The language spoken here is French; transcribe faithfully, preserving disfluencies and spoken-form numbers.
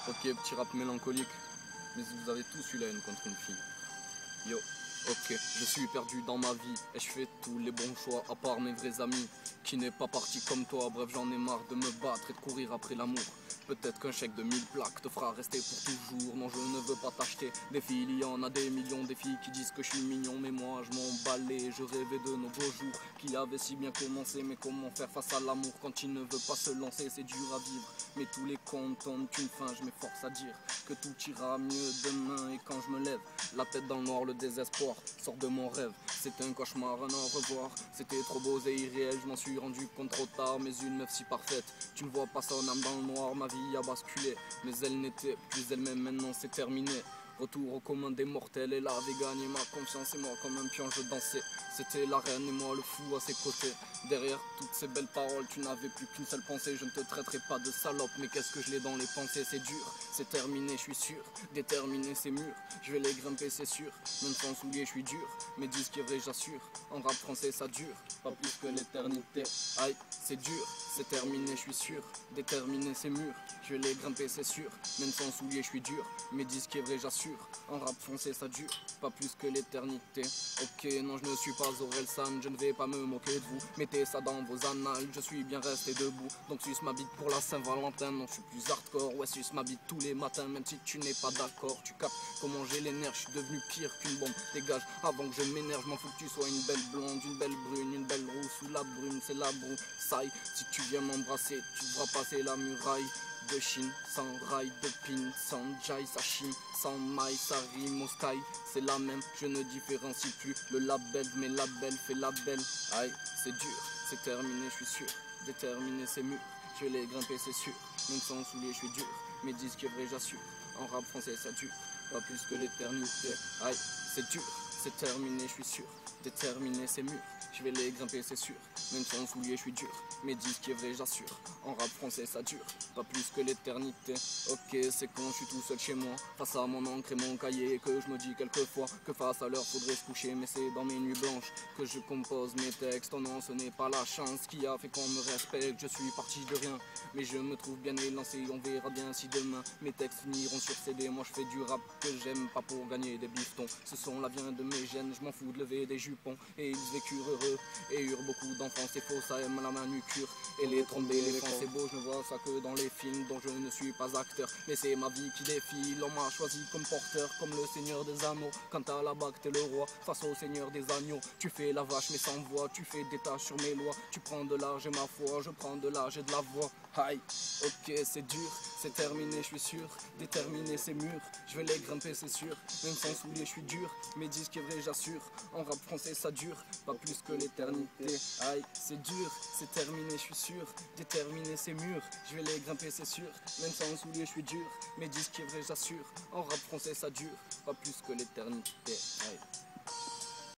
Ok, petit rap mélancolique, mais vous avez tous eu la haine contre une fille. Yo, ok, je suis perdu dans ma vie et je fais tous les bons choix à part mes vrais amis qui n'est pas parti comme toi. Bref, j'en ai marre de me battre et de courir après l'amour. Peut-être qu'un chèque de mille plaques te fera rester pour toujours. Non, je ne veux pas t'acheter des filles, il y en a des millions. Des filles qui disent que je suis mignon, mais moi je m'en balais. Je rêvais de nos beaux jours qui avaient si bien commencé. Mais comment faire face à l'amour quand il ne veut pas se lancer? C'est dur à vivre, mais tous les comptes ont une fin. Je m'efforce à dire que tout ira mieux demain. Et quand je me lève, la tête dans le noir, le désespoir sort de mon rêve. C'était un cauchemar, un au revoir. C'était trop beau et irréel, je m'en suis rendu compte trop tard. Mais une meuf si parfaite, tu ne vois pas son âme dans le noir. Ma vie a basculé, mais elle n'était plus elle-même, maintenant c'est terminé. Retour au commun des mortels, elle avait gagné ma confiance et moi comme un pion je dansais. C'était la reine et moi le fou à ses côtés. Derrière toutes ces belles paroles, tu n'avais plus qu'une seule pensée. Je ne te traiterai pas de salope, mais qu'est-ce que je l'ai dans les pensées? C'est dur, c'est terminé, je suis sûr. Déterminé, c'est mûr, je vais les grimper, c'est sûr. Même sans souliers, je suis dur, mes disques est vrai, j'assure. En rap français, ça dure, pas plus que l'éternité. Aïe, c'est dur, c'est terminé, je suis sûr. Déterminé, c'est mûr, je vais les grimper, c'est sûr. Même sans souliers, je suis dur, mes disques est vrai, j'assure. En rap français ça dure, pas plus que l'éternité. Ok, non je ne suis pas Orelsan, je ne vais pas me moquer de vous. Mettez ça dans vos annales, je suis bien resté debout. Donc suce ma bite pour la Saint-Valentin. Non je suis plus hardcore, ouais suce ma bite tous les matins. Même si tu n'es pas d'accord, tu captes comment j'ai les nerfs. Je suis devenu pire qu'une bombe, dégage avant que je m'énerve. Je m'en fous que tu sois une belle blonde, une belle brune, une belle rousse ou la brune, c'est la broussaille. Si tu viens m'embrasser, tu devras passer la muraille de Chine, sans rail de pin, sans jai, ça chine, sans maille, ça rime au sky, c'est la même, je ne différencie plus le label, mais label fait label, aïe, c'est dur, c'est terminé, je suis sûr, déterminé, c'est mûr, je vais les grimper, c'est sûr, même sans souliers, je suis dur, mes disques est vrai, j'assure, en rap français, ça dure, pas plus que l'éternité, aïe, c'est dur, c'est terminé, je suis sûr, déterminé, c'est mûr, je vais les grimper, c'est sûr, même sans souliers, je suis dur, mes disques est vrai, j'assure, en rap français, ça dure, pas plus que l'éternité. Ok, c'est quand je suis tout seul chez moi, face à mon encre et mon cahier, que je me dis quelquefois que face à l'heure faudrait se coucher. Mais c'est dans mes nuits blanches que je compose mes textes. Oh non, ce n'est pas la chance qui a fait qu'on me respecte. Je suis parti de rien, mais je me trouve bien élancé. On verra bien si demain mes textes finiront sur C D. Moi je fais du rap que j'aime, pas pour gagner des bifetons. Ce son là vient de mes gènes, je m'en fous de lever des jupons. Et ils vécurent heureux et eurent beaucoup d'enfants. C'est faux, ça aime la manucure et les trompes d'éléphants. C'est beau, je ne vois ça que dans les films dont je ne suis pas acteur, mais c'est ma vie qui défile. On m'a choisi comme porteur, comme le seigneur des anneaux. Quand à la bague t'es le roi, face au seigneur des agneaux. Tu fais la vache mais sans voix, tu fais des tâches sur mes lois. Tu prends de l'âge et ma foi, je prends de l'âge et de la voix. Aïe, ok c'est dur, c'est terminé je suis sûr. Déterminé c'est mûr, je vais les grimper c'est sûr. Même sans souliers je suis dur, mes disques est vrai j'assure. En rap français ça dure, pas plus que l'éternité. Aïe, c'est dur, c'est terminé je suis sûr. Déterminé c'est mûr, je vais les grimper c'est sûr. Même sans souliers je suis dur, mes disques est vrai j'assure. En rap français ça dure, pas plus que l'éternité. Aïe.